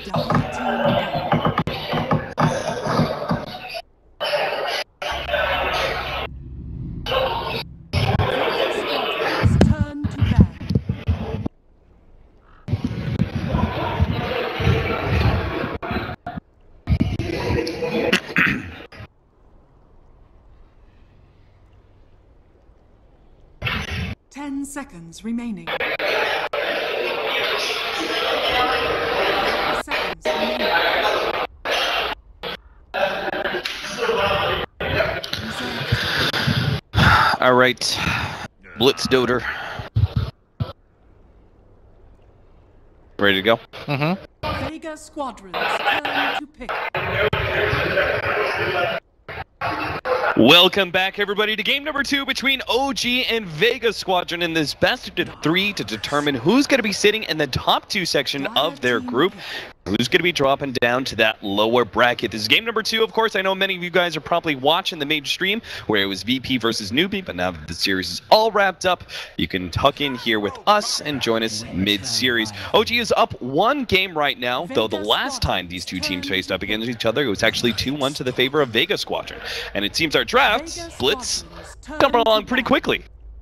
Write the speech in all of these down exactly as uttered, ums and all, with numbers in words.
Ten seconds remaining. Seconds remaining. All right, Blitz Doter. Ready to go? Mm-hmm. Vega Squadron's turn to pick. Welcome back, everybody, to game number two between O G and Vega Squadron in this best of three to determine who's going to be sitting in the top two section of their group, who's going to be dropping down to that lower bracket. This is game number two, of course. I know many of you guys are probably watching the main stream where it was V P versus Newbie, but now that the series is all wrapped up, you can tuck in here with us and join us mid-series. O G is up one game right now, though the last time these two teams faced up against each other, it was actually two one to the favor of Vega Squadron. And it seems our draft, Blitz, coming along pretty quickly.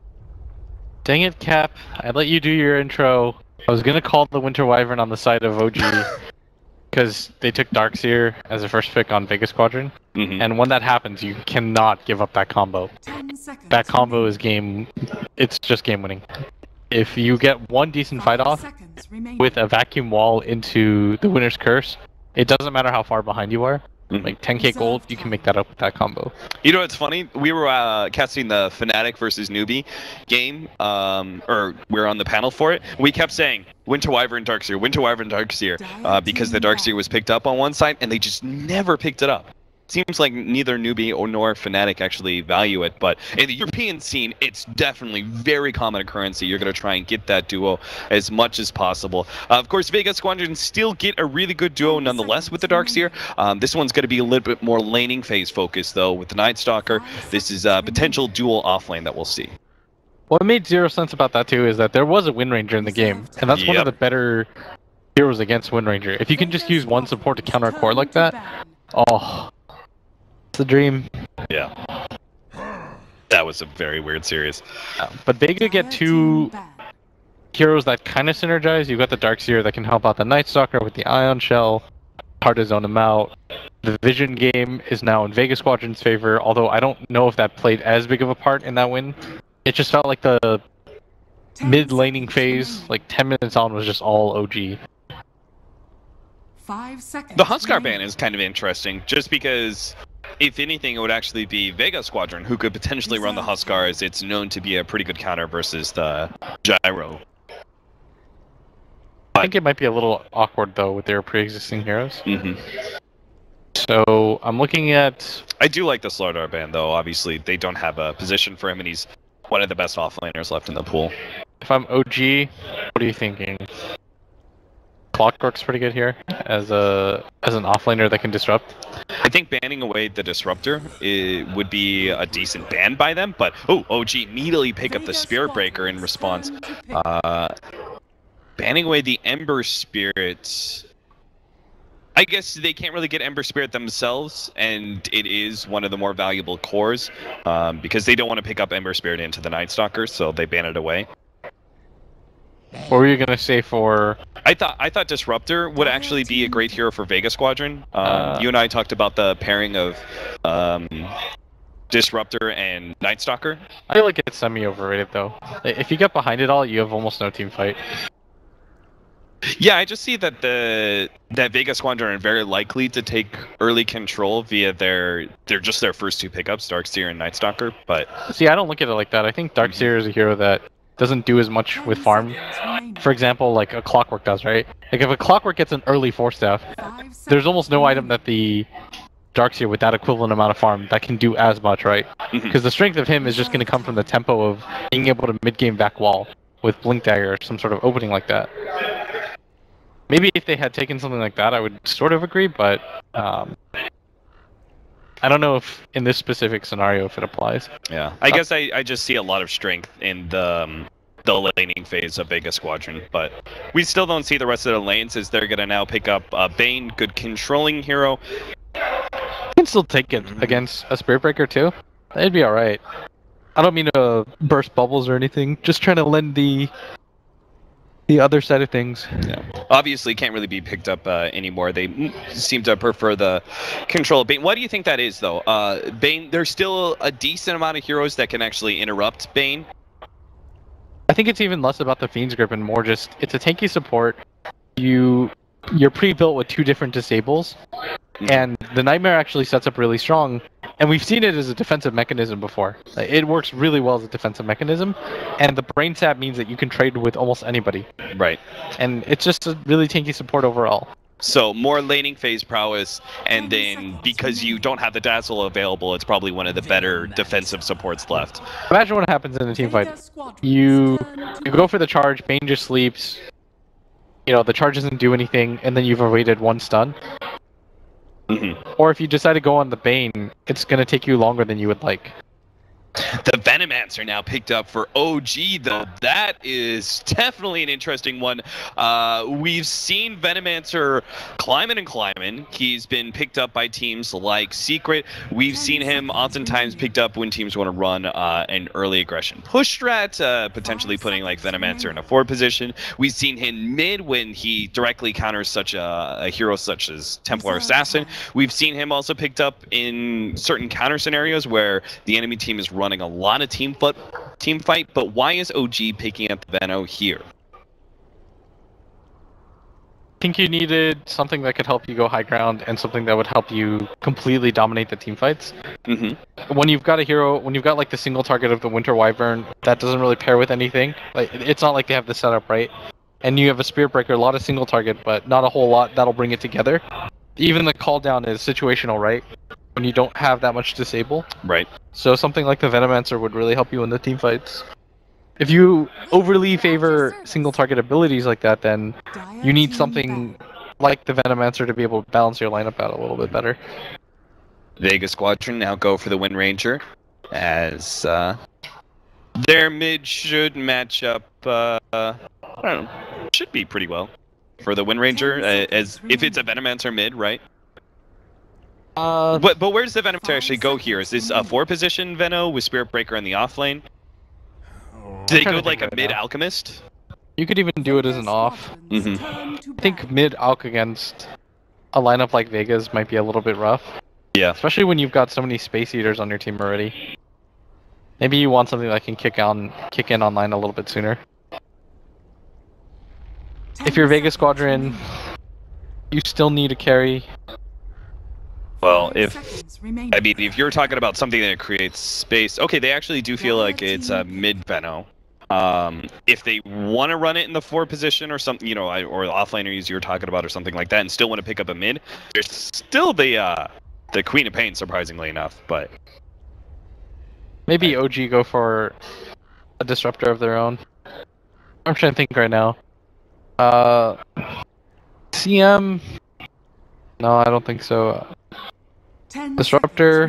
Dang it, Cap. I let you do your intro. I was going to call the Winter Wyvern on the side of O G. Because they took Darkseer as a first pick on Vega Squadron, mm-hmm. and when that happens, you cannot give up that combo. That combo is game, it's just game winning. If you get one decent fight off with a vacuum wall into the Winner's Curse, it doesn't matter how far behind you are. Mm-hmm. Like ten K gold, you can make that up with that combo. You know what's funny? We were uh, casting the Fnatic versus Newbie game, um, or we were on the panel for it. We kept saying Winter Wyvern, Darkseer, Winter Wyvern, Darkseer, uh, because the Darkseer was picked up on one side, and they just never picked it up. Seems like neither Newbie or nor Fnatic actually value it, but in the European scene, it's definitely very common occurrence. You're going to try and get that duo as much as possible. Uh, of course, Vega Squadron still get a really good duo nonetheless with the Darkseer. Um, this one's going to be a little bit more laning phase focused, though, with the Nightstalker. This is a potential dual offlane that we'll see. What made zero sense about that, too, is that there was a Wind Ranger in the game, and that's yep. one of the better heroes against Wind Ranger. If you can just use one support to counter a core like that, oh... the dream. Yeah. That was a very weird series. Uh, but Vega get two heroes that kind of synergize. You've got the Darkseer that can help out the Nightstalker with the Ion Shell. Hard to zone him out. The Vision game is now in Vega Squadron's favor, although I don't know if that played as big of a part in that win. It just felt like the mid-laning phase, like ten minutes on, was just all O G. Five seconds. The Huskar ban is kind of interesting, just because... if anything, it would actually be Vega Squadron who could potentially run the Huskar, as it's known to be a pretty good counter versus the Gyro. I think it might be a little awkward, though, with their pre-existing heroes. Mm-hmm. So, I'm looking at... I do like the Slardar ban, though. Obviously, they don't have a position for him, and he's one of the best offlaners left in the pool. If I'm O G, what are you thinking? Clockwork's pretty good here as a as an offlaner that can disrupt. I think banning away the disruptor it would be a decent ban by them, but oh, O G immediately pick up the Spirit Breaker in response. Uh, banning away the Ember Spirit. I guess they can't really get Ember Spirit themselves, and it is one of the more valuable cores um, because they don't want to pick up Ember Spirit into the Nightstalker, so they ban it away. What were you gonna say for? I thought I thought Disruptor would actually be a great hero for Vega Squadron. Um, uh, you and I talked about the pairing of um, Disruptor and Nightstalker. I feel like it's semi-overrated though. If you get behind it all, you have almost no team fight. Yeah, I just see that the that Vega Squadron are very likely to take early control via their they're just their first two pickups, Darkseer and Nightstalker. But see, I don't look at it like that. I think Darkseer is a hero that doesn't do as much with farm. For example, like a Clockwork does, right? Like if a Clockwork gets an early Force Staff, there's almost no item that the Darkseer with that equivalent amount of farm that can do as much, right? Because the strength of him is just going to come from the tempo of being able to mid-game back wall with Blink Dagger or some sort of opening like that. Maybe if they had taken something like that, I would sort of agree, but um, I don't know if in this specific scenario if it applies. Yeah, I uh, guess I, I just see a lot of strength in the um, the laning phase of Vega Squadron, but we still don't see the rest of the lanes as they're gonna now pick up uh, Bane, good controlling hero. You can still take it against a Spirit Breaker too. It'd be alright. I don't mean to burst bubbles or anything, just trying to lend the the other side of things. Yeah. Obviously can't really be picked up uh, anymore. They seem to prefer the control of Bane. Why do you think that is, though? Uh, Bane, there's still a decent amount of heroes that can actually interrupt Bane. I think it's even less about the Fiend's Grip and more just, it's a tanky support. You, you're pre-built with two different disables, mm-hmm. and the Nightmare actually sets up really strong. And we've seen it as a defensive mechanism before. It works really well as a defensive mechanism, and the Brain Sap means that you can trade with almost anybody. Right. And it's just a really tanky support overall. So more laning phase prowess, and then because you don't have the Dazzle available, it's probably one of the better defensive supports left. Imagine what happens in a team fight. You, you go for the charge, Bane just sleeps, you know, the charge doesn't do anything, and then you've avoided one stun. Mm-hmm. Or if you decide to go on the Bane, it's going to take you longer than you would like. The Venomancer now picked up for O G, though. That is definitely an interesting one. Uh, we've seen Venomancer climbing and climbing. He's been picked up by teams like Secret. We've seen him oftentimes picked up when teams want to run uh, an early aggression push strat, uh, potentially putting like Venomancer in a forward position. We've seen him mid when he directly counters such a, a hero such as Templar Assassin. We've seen him also picked up in certain counter scenarios where the enemy team is running running a lot of team foot team fight, but why is O G picking up the Veno here? I think you needed something that could help you go high ground and something that would help you completely dominate the team fights. Mm-hmm. When you've got a hero, when you've got like the single target of the Winter Wyvern, that doesn't really pair with anything. Like it's not like they have the setup right. And you have a Spirit Breaker, a lot of single target, but not a whole lot that'll bring it together. Even the call down is situational, right? When you don't have that much disable. Right. So something like the Venomancer would really help you in the team fights. If you overly favor single target abilities like that, then you need something like the Venomancer to be able to balance your lineup out a little bit better. Vega Squadron now go for the Wind Ranger, as uh, their mid should match up, uh, I don't know, should be pretty well for the Wind Ranger, uh, as if it's a Venomancer mid, right? Uh, but but where does the Venomancer actually go here? Is this a four position Veno with Spirit Breaker in the off lane? Do they go like a mid Alchemist? You could even do it as an off. Mm-hmm. I think mid Alch against a lineup like Vega's might be a little bit rough. Yeah. Especially when you've got so many Space Eaters on your team already. Maybe you want something that can kick on, kick in online a little bit sooner. If you're Vega Squadron, you still need a carry. Well, if I mean, if you're talking about something that creates space, okay, they actually do feel like it's a mid Veno. Um, if they want to run it in the four position or something, you know, or offlaners you were talking about or something like that, and still want to pick up a mid, there's still the uh, the Queen of Pain, surprisingly enough. But maybe O G go for a disruptor of their own. I'm trying to think right now. Uh, C M. No, I don't think so. Disruptor.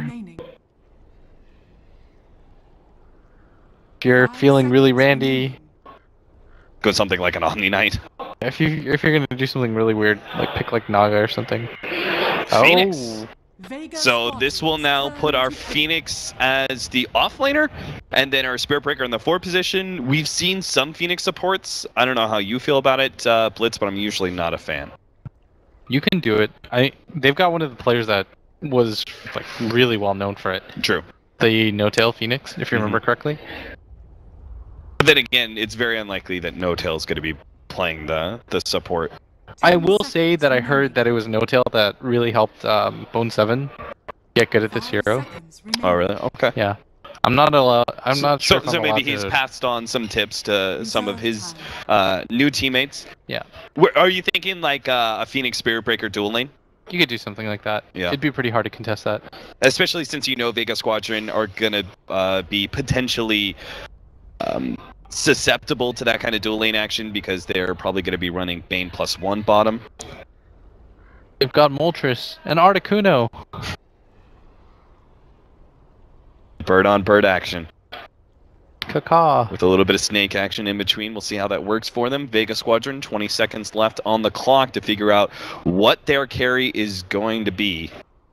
If you're feeling really randy, go something like an Omni Knight. If you if you're gonna do something really weird, like pick like Naga or something. Phoenix. Oh. So this will now put our Phoenix as the offlaner, and then our Spirit Breaker in the four position. We've seen some Phoenix supports. I don't know how you feel about it, uh, Blitz, but I'm usually not a fan. You can do it. I they've got one of the players that was like really well known for it. True. The No-Tail Phoenix, if you mm-hmm. remember correctly. But then again, it's very unlikely that No-Tail is going to be playing the the support. I will say that I heard that it was No-Tail that really helped um, Bone Seven get good at this hero. Oh really? Okay. Yeah. I'm not allowed. I'm not so, sure. So, so maybe he's to... passed on some tips to some of his uh, new teammates. Yeah. Where, are you thinking like uh, a Phoenix Spirit Breaker dual lane? You could do something like that. Yeah. It'd be pretty hard to contest that. Especially since you know Vega Squadron are gonna uh, be potentially um, susceptible to that kind of dual lane action because they're probably gonna be running Bane plus one bottom. They've got Moltres and Articuno. Bird on bird action. Caca. With a little bit of snake action in between. We'll see how that works for them. Vega Squadron, twenty seconds left on the clock to figure out what their carry is going to be.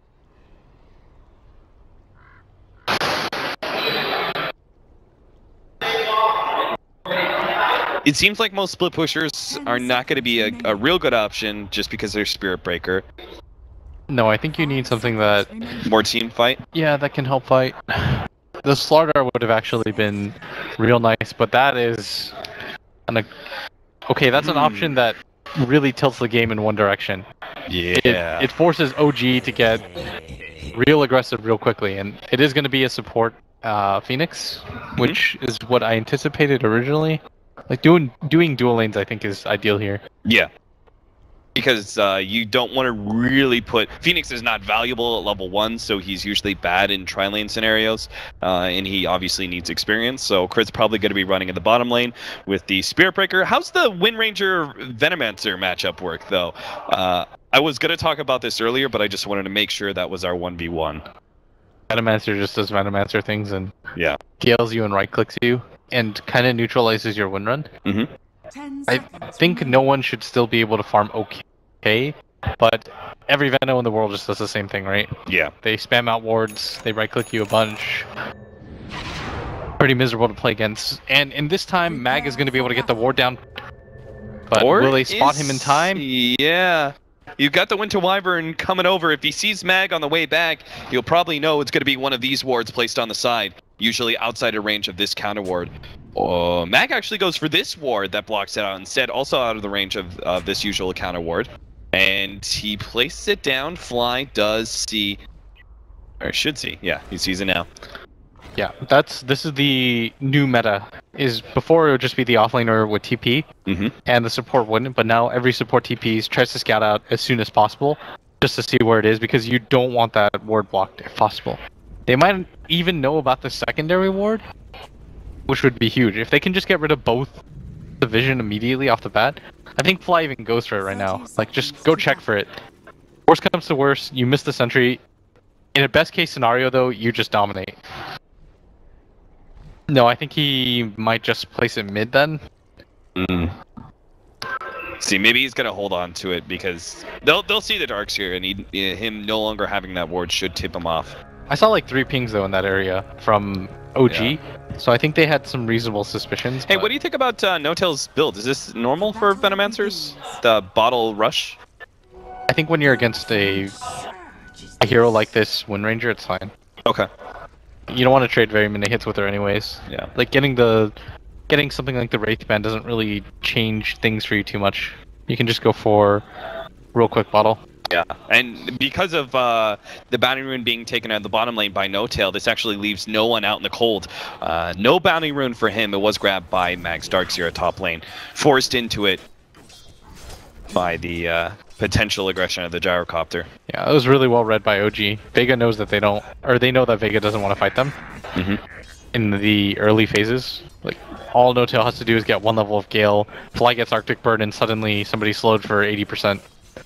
It seems like most split pushers are not going to be a, a real good option just because they're Spirit Breaker. No, I think you need something that... More team fight? Yeah, that can help fight. The Slardar would have actually been real nice, but that is... An, okay, that's an mm. option that really tilts the game in one direction. Yeah. It, it forces O G to get real aggressive real quickly, and it is going to be a support uh, Phoenix, which mm-hmm. is what I anticipated originally. Like, doing doing dual lanes, I think, is ideal here. Yeah. Because uh, you don't want to really put... Phoenix is not valuable at level one, so he's usually bad in tri-lane scenarios, uh, and he obviously needs experience, so Crit's probably going to be running in the bottom lane with the Spirit Breaker. How's the Wind Ranger Venomancer matchup work, though? Uh, I was going to talk about this earlier, but I just wanted to make sure that was our one v one. Venomancer just does Venomancer things and yeah. Scales you and right-clicks you, and kind of neutralizes your win run. Mm-hmm. I think no one should still be able to farm okay, but every Veno in the world just does the same thing, right? Yeah. They spam out wards, they right-click you a bunch. Pretty miserable to play against. And in this time, Mag is going to be able to get the ward down. But or will they spot is... him in time? Yeah. You've got the Winter Wyvern coming over. If he sees Mag on the way back, he'll probably know it's going to be one of these wards placed on the side, usually outside of range of this counter ward. Uh, Mag actually goes for this ward that blocks it out instead, also out of the range of uh, this usual counter ward. And he places it down. Fly does see, or should see, yeah, he sees it now. Yeah, that's this is the new meta. Is before it would just be the offlaner with T P, mm-hmm. and the support wouldn't, but now every support T Ps tries to scout out as soon as possible, just to see where it is, because you don't want that ward blocked if possible. They might even know about the secondary ward, which would be huge. If they can just get rid of both the vision immediately off the bat, I think Fly even goes for it right now. Like, just go check for it. Worst comes to worst, you miss the sentry. In a best case scenario, though, you just dominate. No, I think he might just place it mid then. Mm. See, maybe he's gonna hold on to it because they'll they'll see the darks here, and he, him no longer having that ward should tip him off. I saw like three pings though in that area from O G, yeah. So I think they had some reasonable suspicions. Hey, but... what do you think about uh, No-Tail's build? Is this normal for Venomancers? The bottle rush? I think when you're against a a hero like this, Wind Ranger, it's fine. Okay. You don't want to trade very many hits with her anyways. Yeah. Like getting the getting something like the Wraith Band doesn't really change things for you too much. You can just go for real quick bottle. Yeah, and because of uh, the Bounty Rune being taken out of the bottom lane by No-Tail, this actually leaves no one out in the cold. Uh, no Bounty Rune for him. It was grabbed by Max Darkseer at top lane. Forced into it by the uh, potential aggression of the Gyrocopter. Yeah, it was really well read by O G. Vega knows that they don't, or they know that Vega doesn't want to fight them. Mm-hmm. In the early phases. Like, all No-Tail has to do is get one level of Gale, Fly gets Arctic Bird, and suddenly somebody's slowed for eighty percent.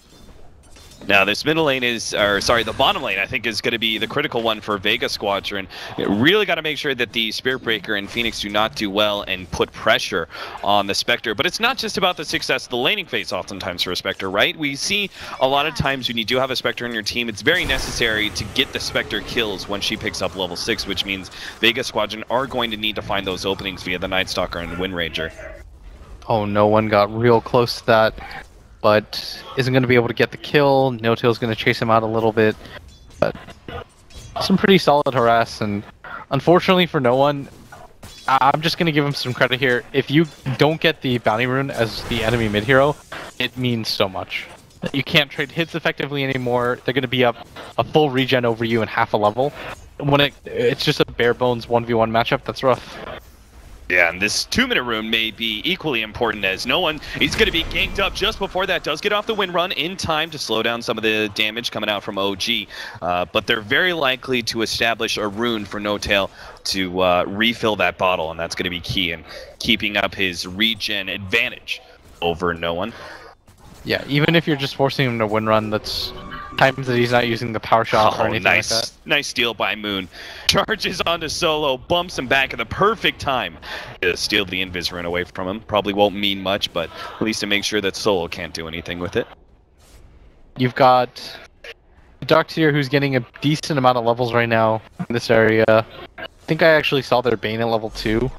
Now this middle lane is, or sorry, the bottom lane I think is going to be the critical one for Vega Squadron. You really got to make sure that the Spirit Breaker and Phoenix do not do well and put pressure on the Spectre. But it's not just about the success of the laning phase oftentimes for a Spectre, right? We see a lot of times when you do have a Spectre in your team, it's very necessary to get the Spectre kills when she picks up level six, which means Vega Squadron are going to need to find those openings via the Night Stalker and Wind Ranger. Oh, no one got real close to that. But isn't going to be able to get the kill. No-Tail's going to chase him out a little bit. But some pretty solid harass, and unfortunately for no one, I'm just going to give him some credit here. If you don't get the Bounty Rune as the enemy mid-hero, it means so much. You can't trade hits effectively anymore. They're going to be up a full regen over you in half a level. When it it's just a bare-bones one v one matchup, that's rough. Yeah, and this two-minute rune may be equally important as no one. He's going to be ganked up just before that does get off the wind run in time to slow down some of the damage coming out from O G. Uh, but they're very likely to establish a rune for No-Tail to uh, refill that bottle, and that's going to be key in keeping up his regen advantage over no one. Yeah, even if you're just forcing him to wind run, that's times that he's not using the power shot Oh, or anything nice, like that. nice steal by Moon. Charges onto Solo, bumps him back at the perfect time to steal the invis rune away from him. Probably won't mean much, but at least to make sure that Solo can't do anything with it. You've got Darkseer, who's getting a decent amount of levels right now in this area. I think I actually saw their Bane at level two.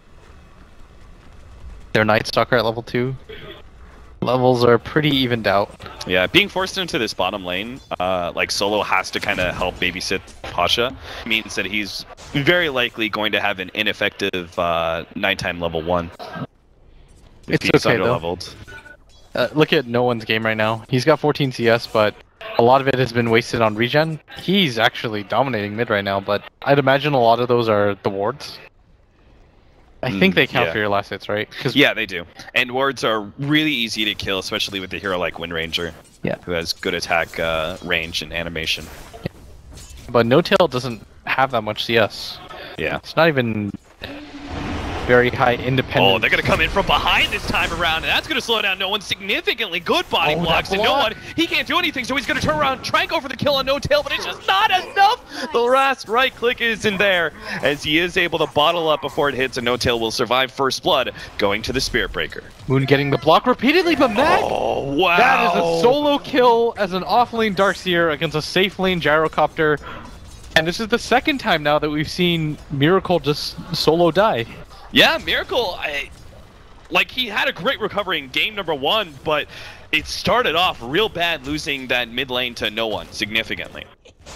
Their Night Stalker at level two. Levels are pretty evened out. Yeah, being forced into this bottom lane, uh, like Solo has to kind of help babysit Pasha, means that he's very likely going to have an ineffective uh, nighttime level one. If It's he's okay, though. underleveled. Uh, look at No One's game right now. He's got fourteen C S, but a lot of it has been wasted on regen. He's actually dominating mid right now, but I'd imagine a lot of those are the wards. I think Mm, they count yeah. for your last hits, right? 'Cause Yeah, they do. And wards are really easy to kill, especially with a hero like Wind Ranger, Yeah. who has good attack uh, range and animation. But No Tail doesn't have that much C S. Yeah. It's not even very high independent. Oh, they're going to come in from behind this time around, and that's going to slow down No One significantly. Good body Oh, that blocks, and No block. One, he can't do anything, so he's going to turn around, try and go for the kill on No Tail, but it's just not enough. The last right click is in there, as he is able to bottle up before it hits, and No Tail will survive First Blood, going to the Spirit Breaker. Moon getting the block repeatedly, but Mag! Oh, wow. That is a solo kill as an off-lane Darkseer against a safe lane Gyrocopter. And this is the second time now that we've seen Miracle just solo die. Yeah, Miracle, I, like, he had a great recovery in game number one, but it started off real bad losing that mid lane to No One significantly.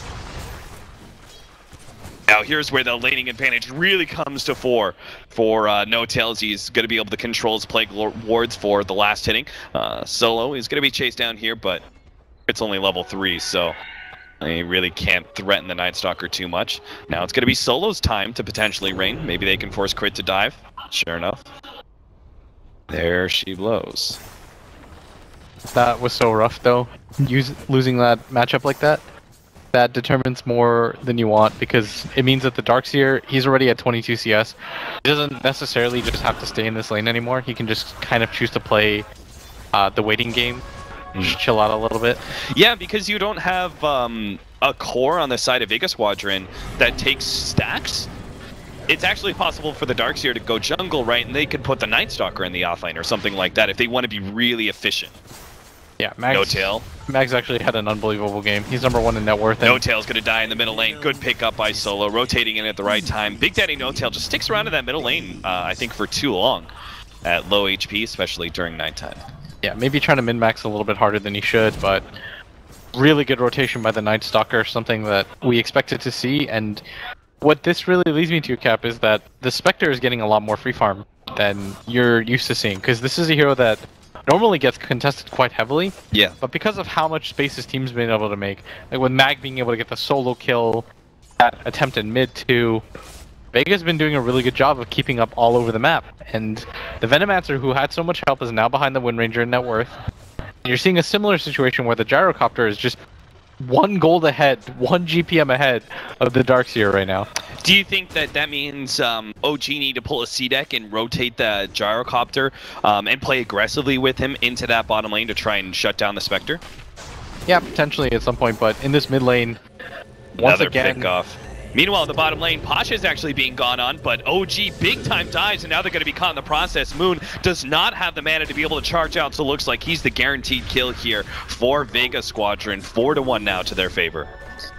Now here's where the laning advantage really comes to fore for uh, No Tails. He's going to be able to control his Plague wards for the last hitting. Uh, Solo is going to be chased down here, but it's only level three, so he really can't threaten the Night Stalker too much. Now it's going to be Solo's time to potentially reign. Maybe they can force Crit to dive. Sure enough. There she blows. That was so rough, though. Use, losing that matchup like that. That determines more than you want, because it means that the Darkseer, he's already at twenty-two C S. He doesn't necessarily just have to stay in this lane anymore. He can just kind of choose to play uh, the waiting game. Just chill out a little bit. Yeah, because you don't have um, a core on the side of Vega Squadron that takes stacks. It's actually possible for the Darkseer to go jungle, right, and they could put the Night Stalker in the offlane or something like that if they want to be really efficient. Yeah, Mags, No Tail. Mags actually had an unbelievable game. He's number one in net worth. No And Tail's going to die in the middle lane. Good pick up by Solo, rotating in at the right time. Big Daddy No Tail just sticks around in that middle lane, uh, I think, for too long at low H P, especially during nighttime. yeah, maybe trying to min-max a little bit harder than he should, but really good rotation by the Night Stalker, something that we expected to see. And what this really leads me to, Cap, is that the Spectre is getting a lot more free farm than you're used to seeing, because this is a hero that normally gets contested quite heavily, Yeah. but because of how much space his team's been able to make, like with Mag being able to get the solo kill, that attempt in mid too, Vega's been doing a really good job of keeping up all over the map. And the Venomancer, who had so much help, is now behind the Wind Ranger in net worth. And you're seeing a similar situation where the Gyrocopter is just one gold ahead, one G P M ahead of the Darkseer right now. Do you think that that means um, O G need to pull a C-Deck and rotate the Gyrocopter um, and play aggressively with him into that bottom lane to try and shut down the Spectre? Yeah, potentially at some point, but in this mid lane, once Another again, pick off. Meanwhile, in the bottom lane, Pasha's actually being gone on, but O G big time dives, and now they're going to be caught in the process. Moon does not have the mana to be able to charge out, so it looks like he's the guaranteed kill here for Vega Squadron. Four to one now to their favor.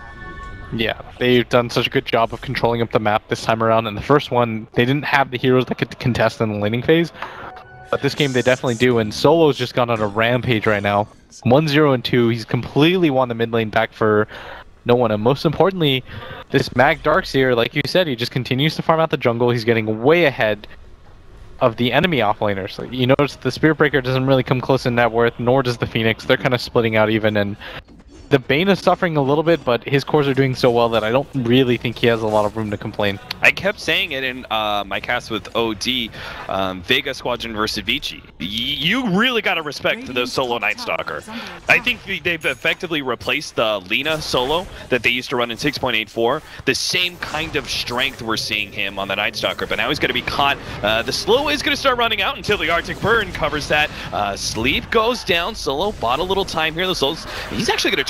yeah, they've done such a good job of controlling up the map this time around. In the first one, they didn't have the heroes that could contest in the laning phase, but this game they definitely do, and Solo's just gone on a rampage right now. one zero and two, he's completely won the mid lane back for No One, and most importantly, this Mag Darkseer, like you said, he just continues to farm out the jungle. He's getting way ahead of the enemy offlaners. Like, you notice the Spirit Breaker doesn't really come close in net worth, nor does the Phoenix. They're kind of splitting out even, and the Bane is suffering a little bit, but his cores are doing so well that I don't really think he has a lot of room to complain. I kept saying it in uh, my cast with O D, um, Vega Squadron versus Vici. Y you really got to respect the solo Night Stalker. I think they've effectively replaced the Lina solo that they used to run in six point eight four. The same kind of strength we're seeing him on the Night Stalker, but now he's going to be caught. Uh, the slow is going to start running out until the Arctic Burn covers that. Uh, sleep goes down. Solo bought a little time here. The Solo's, he's actually going to turn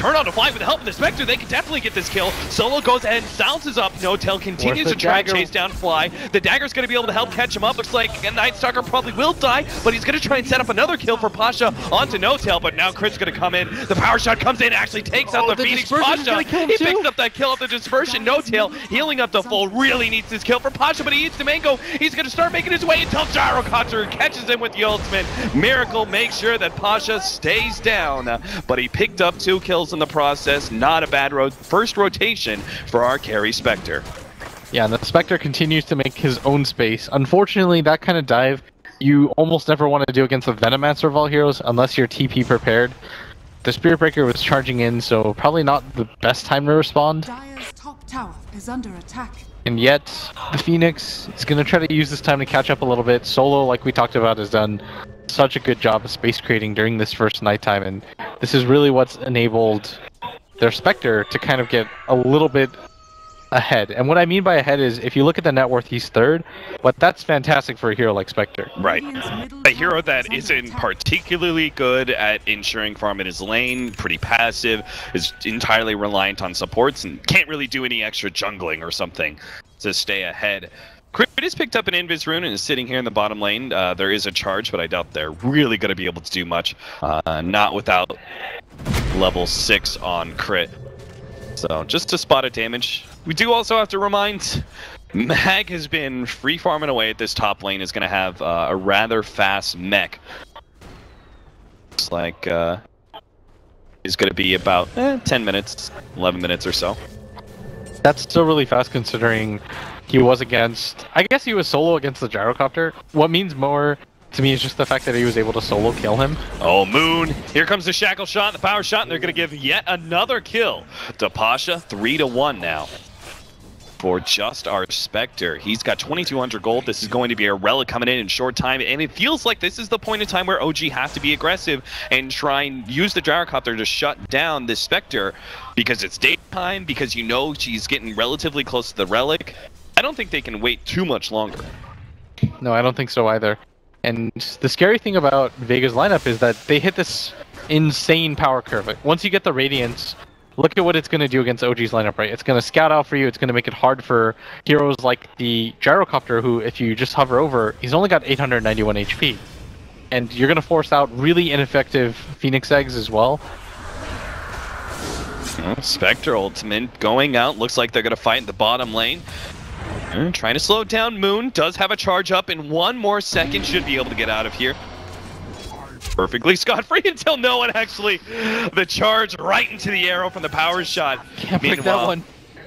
turn on the fly with the help of the Spectre. They can definitely get this kill. Solo goes ahead and bounces up. N0tail continues to try and chase down Fly. The Dagger's going to be able to help catch him up. Looks like a Night Stalker probably will die, but he's going to try and set up another kill for Pasha onto N0tail, but now Crit's going to come in. The power shot comes in, actually takes out oh, the, the Phoenix. Pasha. He too? picks up that kill of the dispersion. N0tail healing up the full. Really needs this kill for Pasha, but he eats the mango. He's going to start making his way until Gyrocopter catches him with the ultimate. Miracle makes sure that Pasha stays down, but he picked up two kills in the process. Not a bad ro first rotation for our carry Spectre. Yeah, and the Spectre continues to make his own space. Unfortunately, that kind of dive you almost never want to do against the Venomancer of all heroes unless you're T P prepared. The Spirit Breaker was charging in, so probably not the best time to respond. Dire's top tower is under attack. And yet, the Phoenix is going to try to use this time to catch up a little bit. Solo, like we talked about, has done such a good job of space creating during this first nighttime, and this is really what's enabled their Spectre to kind of get a little bit ahead. And what I mean by ahead is, if you look at the net worth, he's third, but that's fantastic for a hero like Spectre. Right. A hero that isn't particularly good at ensuring farm in his lane, pretty passive, is entirely reliant on supports, and can't really do any extra jungling or something to stay ahead. Crit has picked up an Invis rune and is sitting here in the bottom lane. Uh, there is a charge, but I doubt they're really going to be able to do much. Uh, not without level six on Crit. So just to spot a damage. We do also have to remind, Mag has been free farming away at this top lane, is going to have uh, a rather fast mech. Looks like uh, is going to be about eh, ten minutes, eleven minutes or so. That's still really fast considering he was against, I guess he was solo against the Gyrocopter. What means more to me is just the fact that he was able to solo kill him. Oh, Moon. Here comes the shackle shot, the power shot, and they're going to give yet another kill to Pasha. three to one now for just our Spectre. He's got twenty-two hundred gold. This is going to be a relic coming in in short time, and it feels like this is the point in time where O G have to be aggressive and try and use the Gyrocopter to shut down this Spectre, because it's daytime, because you know she's getting relatively close to the relic. I don't think they can wait too much longer. No, I don't think so either. And the scary thing about Vega's lineup is that they hit this insane power curve. Once you get the Radiance, look at what it's going to do against O G's lineup, right? It's going to scout out for you. It's going to make it hard for heroes like the Gyrocopter, who, if you just hover over, he's only got eight hundred ninety-one H P. And you're going to force out really ineffective Phoenix eggs as well. Oh, Spectre ultimate going out. Looks like they're going to fight in the bottom lane. Mm, trying to slow down. Moon does have a charge up in one more second. Should be able to get out of here perfectly scot-free until no one actually the charge right into the arrow from the power shot. Can't pick that one.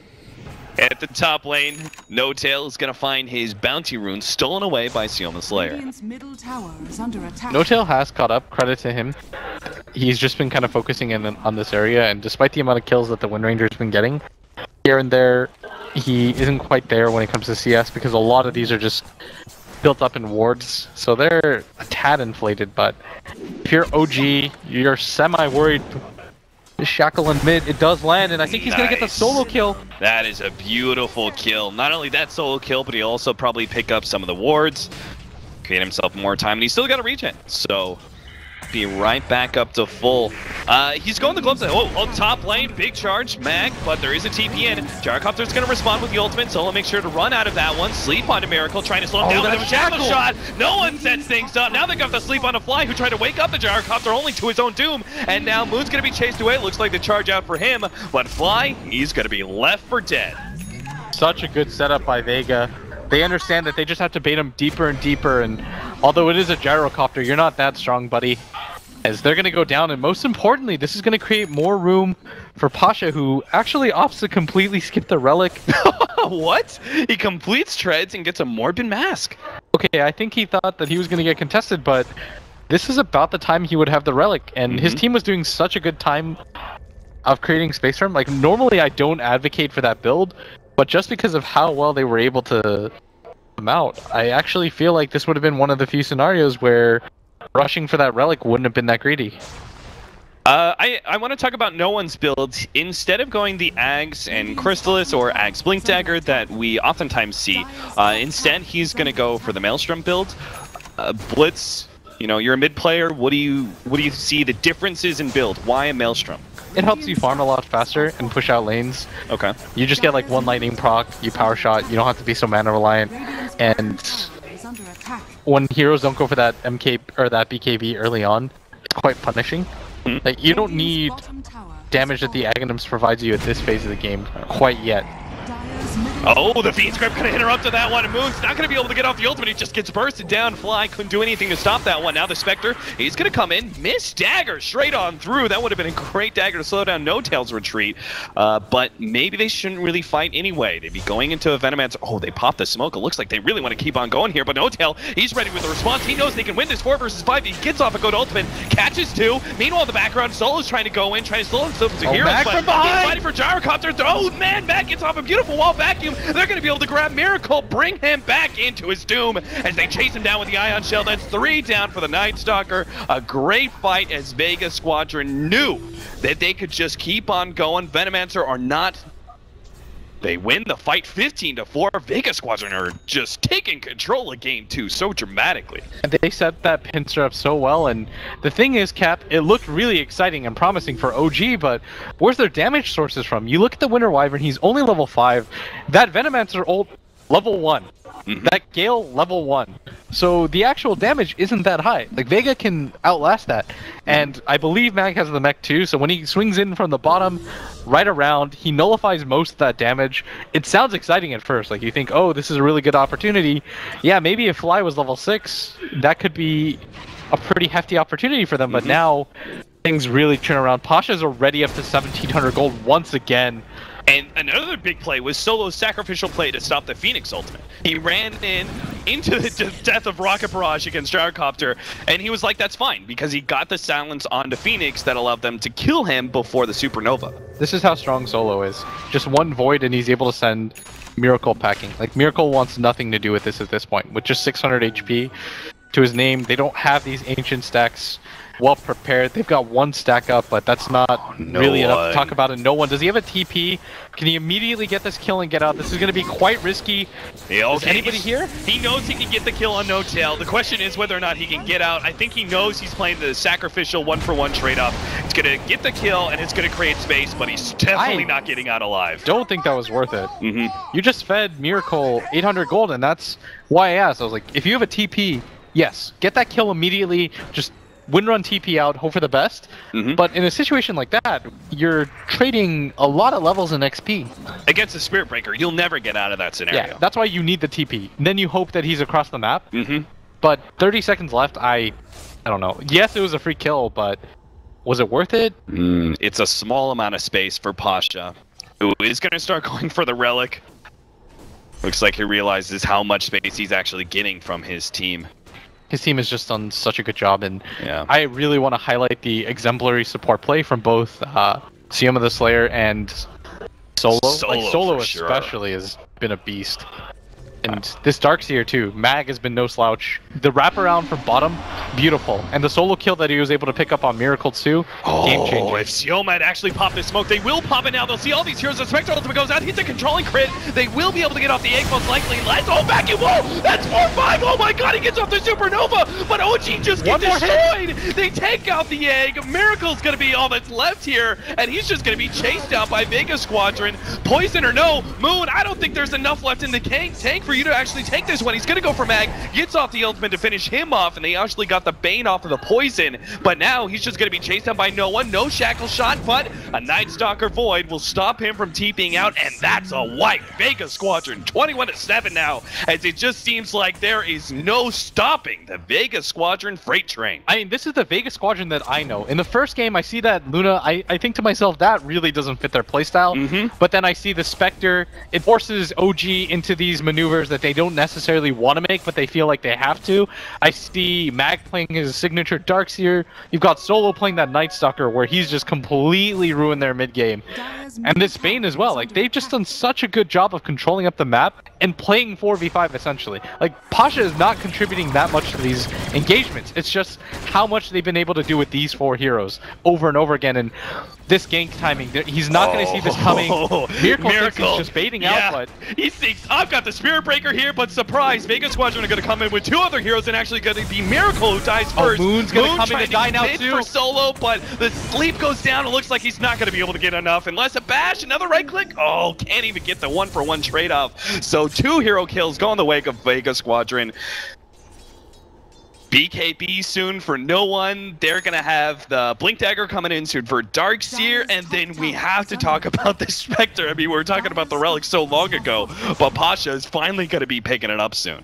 At the top lane, N0tail is going to find his bounty rune stolen away by Sioma Slayer. Radiant's middle tower is under attack. N0tail has caught up, credit to him. He's just been kind of focusing in on this area, and despite the amount of kills that the Wind Ranger's been getting, here and there, he isn't quite there when it comes to C S, because a lot of these are just built up in wards, so they're a tad inflated. But if you're O G, you're semi-worried. The shackle in mid, it does land, and I think he's nice. Gonna get the solo kill. That is a beautiful kill. Not only that solo kill, but he also probably pick up some of the wards, create himself more time, and he's still got a regen. So be right back up to full. Uh, he's going the gloves. Oh, oh, top lane, big charge, Mag, but there is a T P in. Gyrocopter's going to respond with the ultimate. Solo makes sure to run out of that one. Sleep onto Miracle, trying to slow him oh, down with a shackle shot. shackle. No one sets things up. Now they got the Sleep on a Fly, who tried to wake up the Gyrocopter only to his own doom. And now Moon's going to be chased away. It looks like the charge out for him, but Fly, he's going to be left for dead. Such a good setup by Vega. They understand that they just have to bait him deeper and deeper, and although it is a Gyrocopter, you're not that strong, buddy. As they're going to go down, and most importantly, this is going to create more room for Pasha, who actually opts to completely skip the relic. What? He completes treads and gets a Morbid Mask. Okay, I think he thought that he was going to get contested, but this is about the time he would have the relic, and mm-hmm. his team was doing such a good time of creating space for him. Like, normally I don't advocate for that build, but just because of how well they were able to come out, I actually feel like this would have been one of the few scenarios where rushing for that relic wouldn't have been that greedy. Uh, I, I want to talk about no one's build. Instead of going the Ags and Crystallis or Ags Blink Dagger that we oftentimes see, uh, instead he's going to go for the Maelstrom build. Uh, Blitz, you know, you're a mid player. What do you what do you see the differences in build? Why a Maelstrom? it helps you farm a lot faster and push out lanes. Okay. You just get like one lightning proc, you power shot, you don't have to be so mana reliant, and when heroes don't go for that M K or that B K B early on, it's quite punishing. Mm-hmm. Like you don't need damage that the Aghanims provides you at this phase of the game quite yet. Oh, the Fiend's Grip could have interrupted that one, and Moon's not going to be able to get off the ultimate. He just gets bursted down. Fly couldn't do anything to stop that one. Now the Spectre, he's going to come in, miss dagger straight on through. That would have been a great dagger to slow down No-Tail's retreat, uh, but maybe they shouldn't really fight anyway. They'd be going into a Venomancer. Oh, they popped the smoke. It looks like they really want to keep on going here, but No-Tail, he's ready with the response. He knows they can win this four versus five. He gets off a good ultimate, catches two. Meanwhile, in the background, Solo's trying to go in, trying to slow himself to oh, heroes, Mag but from behind. he's fighting for Gyrocopter. Oh, man, Mag gets off a beautiful wall vacuum. They're going to be able to grab Miracle, bring him back into his doom as they chase him down with the Ion Shell. That's three down for the Night Stalker. A great fight as Vega Squadron knew that they could just keep on going. Venomancer or not, they win the fight fifteen to four. Vega Squadron are just taking control of game two so dramatically. And they set that pincer up so well, and the thing is, Cap, it looked really exciting and promising for O G, but where's their damage sources from? You look at the Winter Wyvern, he's only level five. That Venomancer ult, level one. Mm-hmm. That Gale, level one. So the actual damage isn't that high. Like, Vega can outlast that. And I believe Mag has the mech too, so when he swings in from the bottom, right around, he nullifies most of that damage. It sounds exciting at first. Like, you think, oh, this is a really good opportunity. Yeah, maybe if Fly was level six, that could be a pretty hefty opportunity for them. Mm-hmm. But now, things really turn around. Pasha's already up to seventeen hundred gold once again. And another big play was Solo's sacrificial play to stop the Phoenix ultimate. He ran in into the death of Rocket Barrage against Gyrocopter, and he was like, that's fine, because he got the silence onto Phoenix that allowed them to kill him before the Supernova. This is how strong Solo is. Just one Void and he's able to send Miracle packing. Like, Miracle wants nothing to do with this at this point. With just six hundred H P to his name, they don't have these ancient stacks well prepared. They've got one stack up, but that's not oh, no really one. enough to talk about. And no one. Does he have a T P? Can he immediately get this kill and get out? This is going to be quite risky. Yeah, okay. Is anybody here? He knows he can get the kill on No-Tail. The question is whether or not he can get out. I think he knows he's playing the sacrificial one-for-one trade-off. It's going to get the kill, and it's going to create space, but he's definitely I not getting out alive. Don't think that was worth it. Mm-hmm. You just fed Miracle eight hundred gold, and that's why I asked. I was like, if you have a T P, yes, get that kill immediately. Just win run T P out, hope for the best. Mm-hmm. But in a situation like that, you're trading a lot of levels in X P. Against a Spirit Breaker, you'll never get out of that scenario. Yeah, that's why you need the T P. And then you hope that he's across the map. Mm-hmm. But thirty seconds left, I I don't know. Yes, it was a free kill, but was it worth it? Mm, it's a small amount of space for Pasha, who is going to start going for the Relic. Looks like he realizes how much space he's actually getting from his team. His team has just done such a good job, and yeah. I really want to highlight the exemplary support play from both uh, Sioma the Slayer and Solo. Solo, like, Solo sure. especially has been a beast. And this Darkseer too, Mag has been no slouch. The wraparound from bottom, beautiful. And the solo kill that he was able to pick up on Miracle too, oh, game changer. If Sioma had actually popped this smoke, they will pop it now. They'll see all these heroes. The Spectre ultimate goes out, hits a controlling crit. They will be able to get off the egg most likely. Let's oh vacuum wall! That's four five! Oh my god, he gets off the Supernova! But O G just gets destroyed! They take out the egg. Miracle's gonna be all that's left here, and he's just gonna be chased out by Vega Squadron. Poison or no, Moon, I don't think there's enough left in the tank for you to actually take this one. He's gonna go for Mag, gets off the ultimate to finish him off, and they actually got the Bane off of the poison, but now he's just gonna be chased down by no one. No shackle shot, but a Night Stalker Void will stop him from TPing out, and that's a wipe. Vega Squadron twenty-one to seven now, as it just seems like there is no stopping the Vega Squadron freight train. I mean, this is the Vega Squadron that I know. In the first game, I see that Luna, I, I think to myself, that really doesn't fit their playstyle, mm-hmm. but then I see the Spectre, it forces O G into these maneuvers that they don't necessarily want to make, but they feel like they have to. I see Mag playing his signature Darkseer. You've got Solo playing that Night Stalker, where he's just completely ruined their mid game. And this Bane as well. Like, they've just done such a good job of controlling up the map and playing four v five essentially. Like, Pasha is not contributing that much to these engagements. It's just how much they've been able to do with these four heroes over and over again. And this gank timing, he's not oh, going to see this coming. Miracle, Miracle thinks he's just baiting yeah. out, but he thinks, I've got the Spirit Breaker here, but surprise, Vega Squadron are going to come in with two other heroes and actually going to be Miracle who dies Oh, first. Moon's going Moon to come in to die now hit too. for Solo, but the sleep goes down. It looks like he's not going to be able to get enough unless a bash, another right click. Oh, can't even get the one for one trade off. So two hero kills go in the wake of Vega Squadron. B K B soon for no one. They're going to have the Blink Dagger coming in soon for Darkseer, and then we have to talk about the Spectre. I mean, we were talking about the Relic so long ago, but Pasha is finally going to be picking it up soon.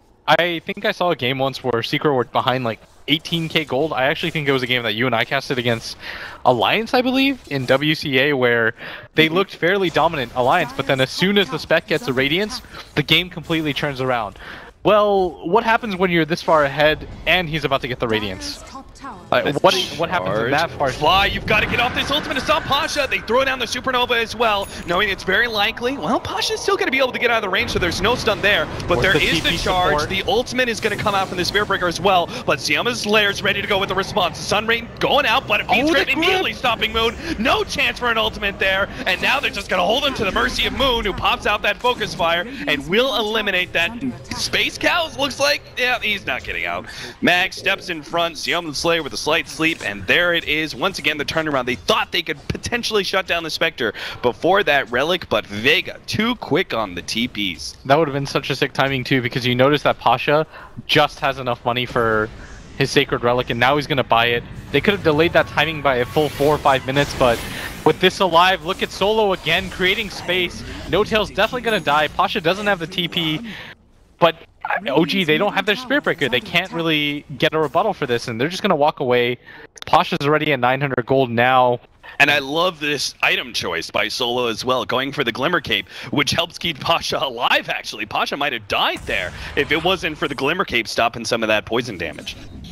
I think I saw a game once where Secret were behind like eighteen K gold. I actually think it was a game that you and I casted against Alliance, I believe, in W C A, where they looked fairly dominant, Alliance, but then as soon as the Spec gets a Radiance, the game completely turns around. Well, what happens when you're this far ahead and he's about to get the Radiance? Uh, what what happens in that part? Fly, you've got to get off this ultimate to stop Pasha. They throw down the Supernova as well, knowing it's very likely. Well, Pasha's still going to be able to get out of the range, so there's no stun there. But Where's there the is T P the charge. support? The ultimate is going to come out from the Spirit Breaker as well. But Siama's Lair's ready to go with the response. Sun Rain going out, but it beats Oh, the Grip grip! immediately stopping Moon. No chance for an ultimate there. And now they're just going to hold him to the mercy of Moon, who pops out that focus fire and will eliminate that. Space Cows looks like, yeah, he's not getting out. Mag steps in front. Siama Slayer with a slight sleep, and there it is. Once again, the turnaround. They thought they could potentially shut down the Spectre before that Relic, but Vega too quick on the T Ps. That would have been such a sick timing too, because you notice that Pasha just has enough money for his Sacred Relic, and now he's going to buy it. They could have delayed that timing by a full four or five minutes, but with this alive, look at Solo again, creating space. No-Tail's definitely going to die. Pasha doesn't have the T P, but O G, they don't have their Spirit Breaker. They can't really get a rebuttal for this, and they're just going to walk away. Pasha's already at nine hundred gold now. And I love this item choice by Solo as well, going for the Glimmer Cape, which helps keep Pasha alive, actually. Pasha might have died there if it wasn't for the Glimmer Cape stopping some of that poison damage.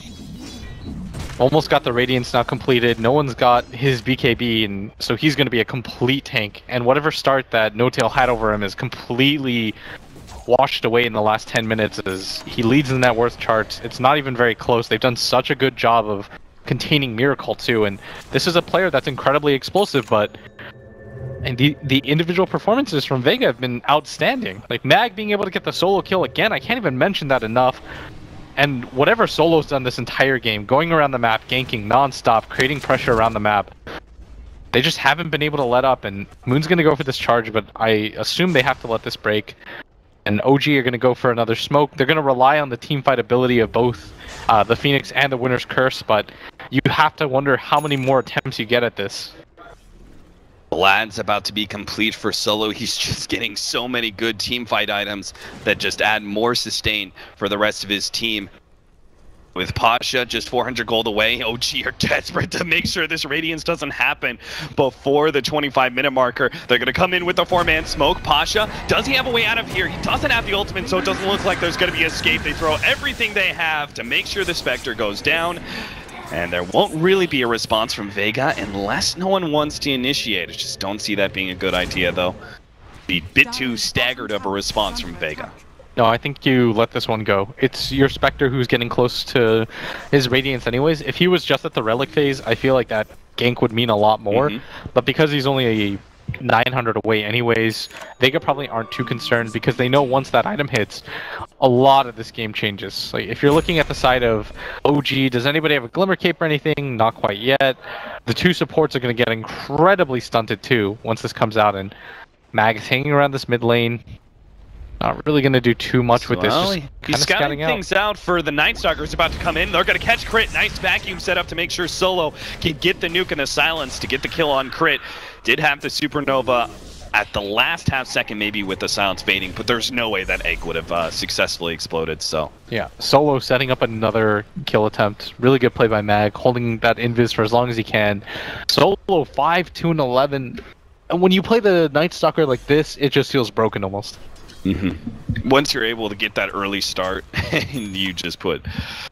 Almost got the Radiance now completed. No one's got his B K B, and so he's going to be a complete tank. And whatever start that No-Tail had over him is completely washed away in the last ten minutes as he leads the net worth charts. It's not even very close. They've done such a good job of containing Miracle too, and this is a player that's incredibly explosive, but and the the individual performances from Vega have been outstanding. Like Mag being able to get the solo kill again, I can't even mention that enough. And whatever Solo's done this entire game, going around the map, ganking non-stop, creating pressure around the map, they just haven't been able to let up, and Moon's going to go for this charge, but I assume they have to let this break. And O G are going to go for another smoke. They're going to rely on the team fight ability of both uh, the Phoenix and the Winner's Curse, but you have to wonder how many more attempts you get at this. Vlad's about to be complete for Solo. He's just getting so many good team fight items that just add more sustain for the rest of his team. With Pasha just four hundred gold away, O G are desperate to make sure this Radiance doesn't happen before the twenty-five minute marker. They're going to come in with the four-man smoke. Pasha, does he have a way out of here? He doesn't have the ultimate, so it doesn't look like there's going to be escape. They throw everything they have to make sure the Spectre goes down. And there won't really be a response from Vega unless no one wants to initiate. I just don't see that being a good idea, though. Be a bit too staggered of a response from Vega. No, I think you let this one go. It's your Spectre who's getting close to his Radiance anyways. If he was just at the Relic phase, I feel like that gank would mean a lot more. Mm-hmm. But because he's only a nine hundred away anyways, Vega probably aren't too concerned because they know once that item hits, a lot of this game changes. Like if you're looking at the side of O G, does anybody have a Glimmer Cape or anything? Not quite yet. The two supports are going to get incredibly stunted too once this comes out, and Mag is hanging around this mid lane. Not really going to do too much with well, this. He's scouting things out. out for the Night Stalkers about to come in. They're going to catch Crit. Nice vacuum set up to make sure Solo can get the nuke and the silence to get the kill on Crit. Did have the Supernova at the last half second maybe with the silence fading, but there's no way that egg would have uh, successfully exploded. So yeah, Solo setting up another kill attempt. Really good play by Mag, holding that invis for as long as he can. Solo five, two, and eleven. And when you play the Night Stalker like this, it just feels broken almost. Mm-hmm. Once you're able to get that early start and you just put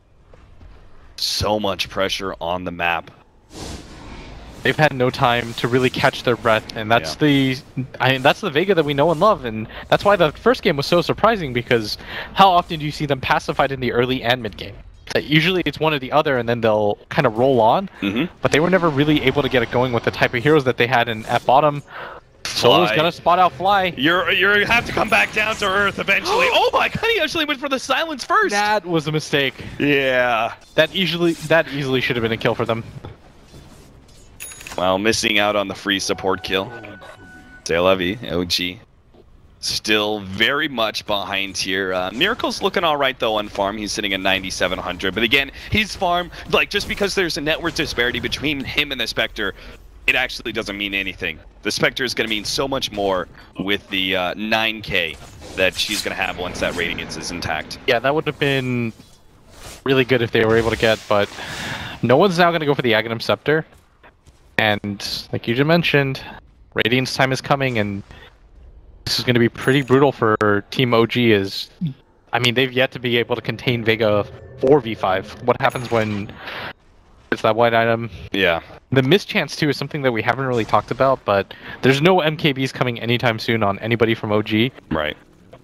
so much pressure on the map. They've had no time to really catch their breath, and that's yeah. the I mean, that's the Vega that we know and love, and that's why the first game was so surprising, because how often do you see them pacified in the early and mid game? Usually it's one or the other, and then they'll kind of roll on, mm-hmm. but they were never really able to get it going with the type of heroes that they had in at bottom. Solo's gonna spot out Fly. You're you have to come back down to earth eventually. Oh my god, he actually went for the silence first. That was a mistake. Yeah. That easily that easily should have been a kill for them. Well, missing out on the free support kill. C'est la vie, O G. Still very much behind here. Uh, Miracle's looking all right though on farm. He's sitting at ninety-seven hundred. But again, his farm, like just because there's a net worth disparity between him and the Spectre, it actually doesn't mean anything. The Spectre is going to mean so much more with the uh, nine K that she's going to have once that radiance is intact. Yeah, that would have been really good if they were able to get, but no one's now going to go for the Aghanim Scepter. And like you just mentioned, Radiance time is coming, and this is going to be pretty brutal for Team O G. Is, I mean, they've yet to be able to contain Vega four v five. What happens when it's that white item? Yeah. The mischance too is something that we haven't really talked about, but there's no M K Bs coming anytime soon on anybody from O G. Right.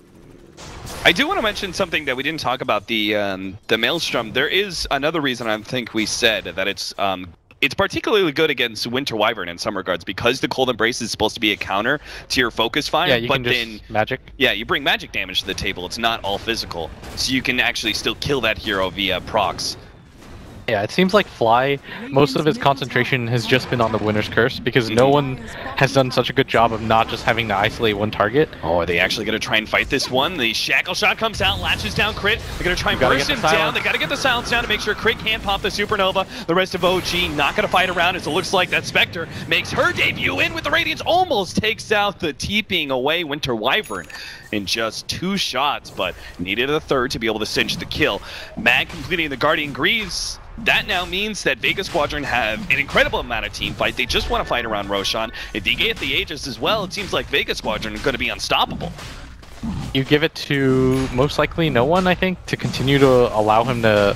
I do want to mention something that we didn't talk about, the um, the Maelstrom. There is another reason I think we said that it's um, it's particularly good against Winter Wyvern in some regards, because the Cold Embrace is supposed to be a counter to your Focus Fire, yeah, you but can just then magic. Yeah, you bring magic damage to the table. It's not all physical, so you can actually still kill that hero via procs. Yeah, it seems like Fly, most of his concentration has just been on the Winter's Curse, because no one has done such a good job of not just having to isolate one target. Oh, are they actually going to try and fight this one? The Shackle Shot comes out, latches down Crit. They're going to try and burst him down. They got to get the silence down to make sure Crit can't pop the Supernova. The rest of O G not going to fight around, as it looks like that Spectre makes her debut in with the Radiance, almost takes out the Teeping away Winter Wyvern in just two shots, but needed a third to be able to cinch the kill. Mag completing the Guardian Greaves. That now means that Vega Squadron have an incredible amount of team fight. They just want to fight around Roshan. If they get the Aegis as well, it seems like Vega Squadron are going to be unstoppable. You give it to most likely no one, I think, to continue to allow him to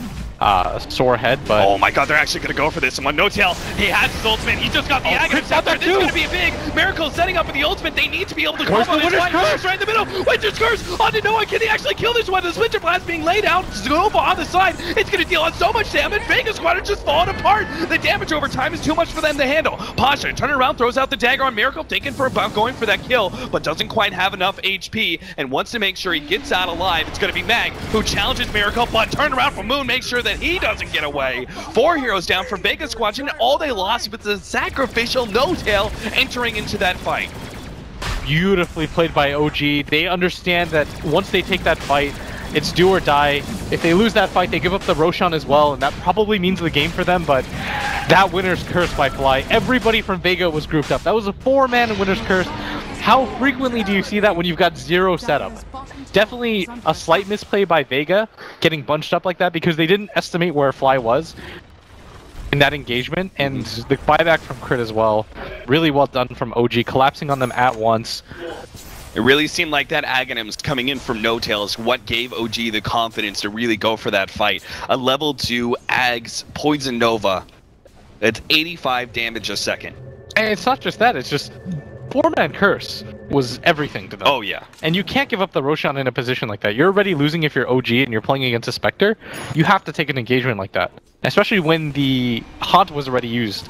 uh, soar ahead, but... Oh my god, they're actually going to go for this. And when No-Tail, he has his ultimate. He just got the oh, Aghanim Scepter. This is going to be a big Miracle setting up for the ultimate. They need to be able to come on this one. Curse right in the middle. Winter's Curse onto Noah. Can he actually kill this one? The Winter Blast being laid out. Nova on the side. It's going to deal so much damage. Vega Squadron just falling apart. The damage over time is too much for them to handle. Pasha turning around, throws out the dagger on Miracle, thinking for about going for that kill, but doesn't quite have enough H P and wants to make sure he gets out alive. It's going to be Mag who challenges Miracle, but turn around from Moon, make sure that he doesn't get away. Four heroes down for Vega Squadron. All they lost was the sacrificial No-Tail entering into that fight. Beautifully played by O G. They understand that once they take that fight, it's do or die. If they lose that fight, they give up the Roshan as well, and that probably means the game for them, but that Winter's Curse by Fly, everybody from Vega was grouped up. That was a four-man Winter's Curse. How frequently do you see that when you've got zero setup? Definitely a slight misplay by Vega, getting bunched up like that, because they didn't estimate where Fly was in that engagement, and the buyback from Crit as well. Really well done from O G, collapsing on them at once. It really seemed like that Aghanim's coming in from No-Tail is what gave O G the confidence to really go for that fight. A level two Ags Poison Nova. That's eighty-five damage a second. And it's not just that, it's just four-man Curse was everything to them. Oh yeah. And you can't give up the Roshan in a position like that. You're already losing if you're O G and you're playing against a Spectre. You have to take an engagement like that. Especially when the Haunt was already used.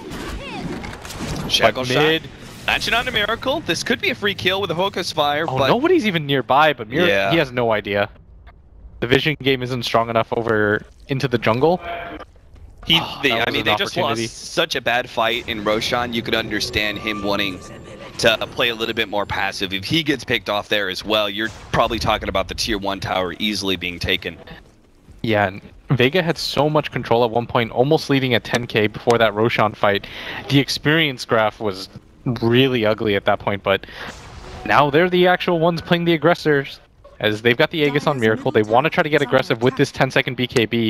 Shackle But shot. mid. Latching on to Miracle. This could be a free kill with a Focus Fire, Oh, but nobody's even nearby, but Mir Yeah. he has no idea. The vision game isn't strong enough over into the jungle. he, Oh, they, that I was mean, an they just opportunity. lost such a bad fight in Roshan. You could understand him wanting to play a little bit more passive. If he gets picked off there as well, you're probably talking about the tier one tower easily being taken. Yeah, and Vega had so much control at one point, almost leading at ten K before that Roshan fight. The experience graph was really ugly at that point, but now they're the actual ones playing the aggressors, as they've got the Aegis on Miracle. They want to try to get aggressive with this ten second B K B.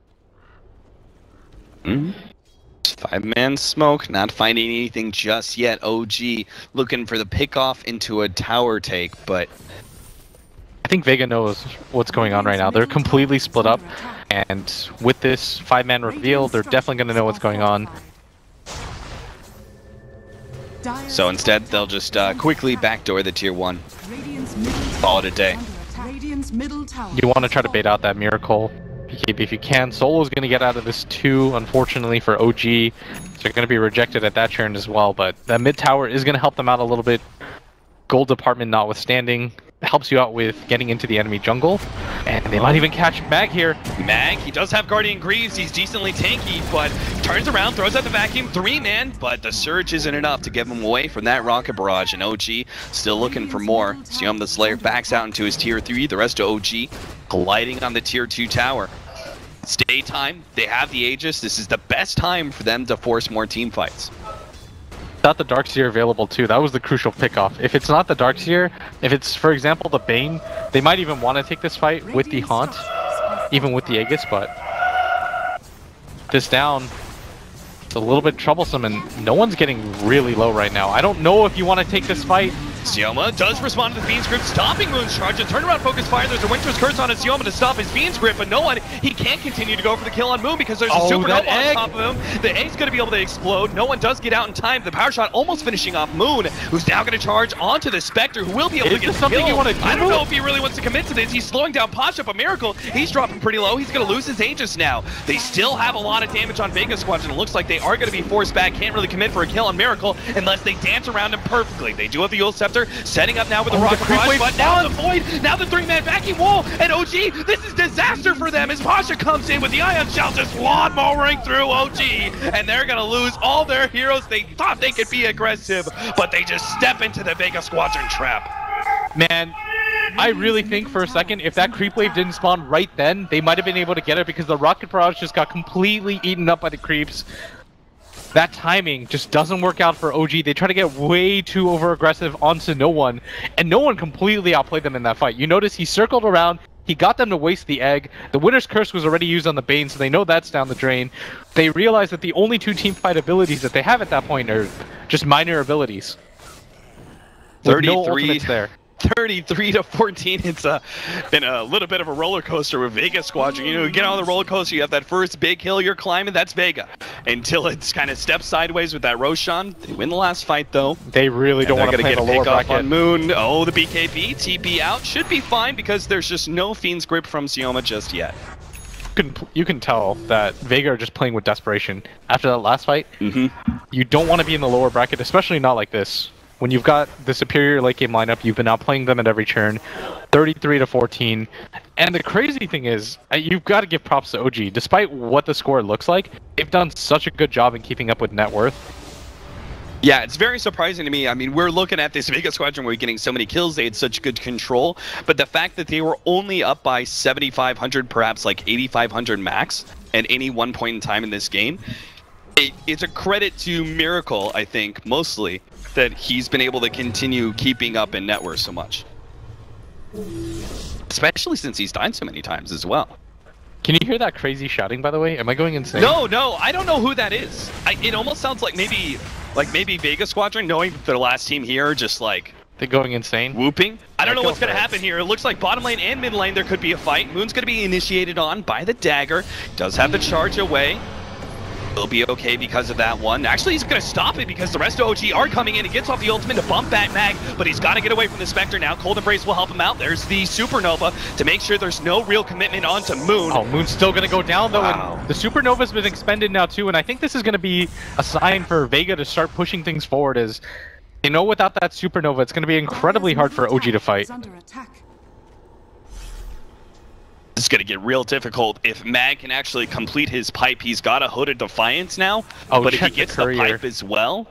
Mm-hmm. Five-man smoke, not finding anything just yet. O G looking for the pick-off into a tower take, but I think Vega knows what's going on right now. They're completely split up, and with this five-man reveal, they're definitely going to know what's going on. so instead they'll just uh, quickly backdoor the tier one. Call it a day. You want to try to bait out that Miracle. P K B if you can. Solo's going to get out of this too, unfortunately for O G. So they're going to be rejected at that turn as well, but that mid tower is going to help them out a little bit. Gold department notwithstanding, helps you out with getting into the enemy jungle. And they might even catch Mag here. Mag, he does have Guardian Greaves, he's decently tanky, but turns around, throws out the vacuum, three man, but the Surge isn't enough to give him away from that Rocket Barrage, and O G still looking for more. Sioma the Slayer backs out into his tier three, the rest of O G gliding on the tier two tower. It's daytime, they have the Aegis, this is the best time for them to force more team fights. Got the Darkseer available too. That was the crucial pickoff. If it's not the Darkseer, if it's, for example, the Bane, they might even want to take this fight with the Haunt, even with the Aegis, but this down, it's a little bit troublesome, and no one's getting really low right now. I don't know if you want to take this fight. Sioma does respond to the Fiend's Grip, stopping Moon's charge, and turnaround focus fire. There's a Winter's Curse on Sioma to stop his Fiend's Grip, but no one, he can't continue to go for the kill on Moon because there's a Oh, Supernova that on top of him. The Egg's going to be able to explode. No one does get out in time. The power shot almost finishing off Moon, who's now going to charge onto the Spectre, who will be able Is to get this something killed. you want to do? I don't know if he really wants to commit to this. He's slowing down Pasha, but Miracle, he's dropping pretty low. He's going to lose his Aegis now. They still have a lot of damage on Vega Squadron. It looks like they are going to be forced back. Can't really commit for a kill on Miracle unless they dance around him perfectly. They do have the Yule Scepter setting up now with the Oh, Rocket the creep Barrage, wave but now the Void, now the three-man vacuum wall, and O G, this is disaster for them as Pasha comes in with the Ion Shell just lawnmowering through O G, and they're gonna lose all their heroes. They thought they could be aggressive, but they just step into the Vega Squadron trap. Man, I really think for a second, if that creep wave didn't spawn right then, they might have been able to get it because the Rocket Barrage just got completely eaten up by the creeps. That timing just doesn't work out for O G. They try to get way too over-aggressive onto no one, and no one completely outplayed them in that fight. You notice he circled around, he got them to waste the egg. The Winter's Curse was already used on the Bane, so they know that's down the drain. They realize that the only two team fight abilities that they have at that point are just minor abilities. With no ultimates there. thirty-three to fourteen. It's uh, been a little bit of a roller coaster with Vega Squadron. You know, you get on the roller coaster, you have that first big hill you're climbing, that's Vega. Until it's kind of steps sideways with that Roshan. They win the last fight though. They really don't want to play get the a lower pick off bracket. on Moon. Oh, the B K B, T P out. Should be fine because there's just no Fiend's Grip from Sioma just yet. You can, you can tell that Vega are just playing with desperation. After that last fight, Mm-hmm. you don't want to be in the lower bracket, especially not like this. When you've got the superior late game lineup, you've been outplaying them at every turn, thirty-three to fourteen. And the crazy thing is, uh, you've got to give props to O G. Despite what the score looks like, they've done such a good job in keeping up with net worth. Yeah, it's very surprising to me. I mean, we're looking at this Vega Squadron where we're getting so many kills, they had such good control, but the fact that they were only up by seventy-five hundred, perhaps like eighty-five hundred max at any one point in time in this game, it, it's a credit to Miracle, I think, mostly, that he's been able to continue keeping up in net worth so much. Especially since he's died so many times as well. Can you hear that crazy shouting, by the way? Am I going insane? No, no, I don't know who that is. I, it almost sounds like maybe, like maybe Vega Squadron, knowing that the last team here, just like They're going insane? whooping. I don't Yeah, know go what's gonna for it. happen here. It looks like bottom lane and mid lane there could be a fight. Moon's gonna be initiated on by the dagger. Does have the charge away. He'll be okay because of that one. Actually, he's going to stop it because the rest of O G are coming in. He gets off the ultimate to bump back Mag, but he's got to get away from the Spectre now. Cold Embrace will help him out. There's the Supernova to make sure there's no real commitment onto Moon. Oh, Moon's still going to go down, though. Wow. And the Supernova's been expended now, too, and I think this is going to be a sign for Vega to start pushing things forward, as they know without that Supernova, it's going to be incredibly hard for O G to fight. Under attack. It's going to get real difficult if Mag can actually complete his pipe. He's got a Hooded Defiance now, Oh, but if he check the gets the, courier. pipe as well...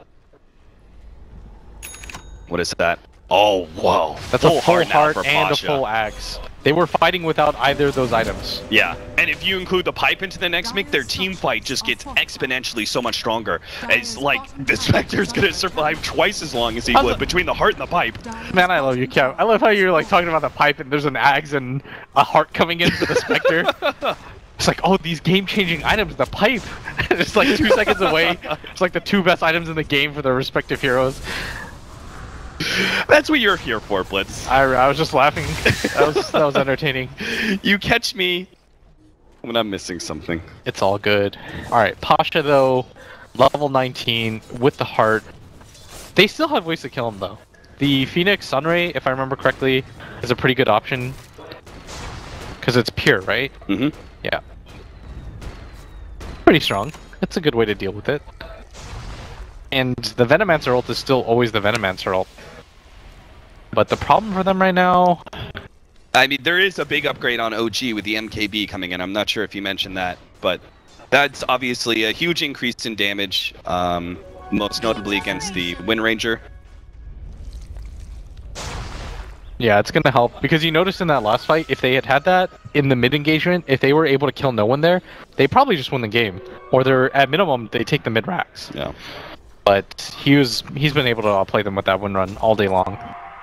What is that? Oh, whoa. That's a full heart now heart for and a Pasha. full axe. They were fighting without either of those items. Yeah, and if you include the pipe into the next make, their team fight just gets exponentially so much stronger. It's like the Spectre's gonna survive twice as long as he How's would it- between the heart and the pipe. Man, I love you, Kev. I love how you're like talking about the pipe and there's an axe and a heart coming in for the Spectre. It's like, oh, these game-changing items, the pipe. It's like two seconds away. It's like the two best items in the game for their respective heroes. That's what you're here for, Blitz. I, I was just laughing. That was that was entertaining. You catch me when I'm missing something. It's all good. All right, Pasha though, level nineteen with the heart. They still have ways to kill him though. The Phoenix Sunray, if I remember correctly, is a pretty good option because it's pure, right? Mm-hmm. Yeah. pretty strong. That's a good way to deal with it. And the Venomancer ult is still always the Venomancer ult. But the problem for them right now... I mean, there is a big upgrade on O G with the M K B coming in. I'm not sure if you mentioned that, but that's obviously a huge increase in damage, um, most notably against the Wind Ranger. Yeah, it's going to help, because you noticed in that last fight, if they had had that in the mid engagement, if they were able to kill no one there, they probably just win the game. Or they're, at minimum, they take the mid racks. Yeah. But he was, he's been able to outplay them with that win run all day long.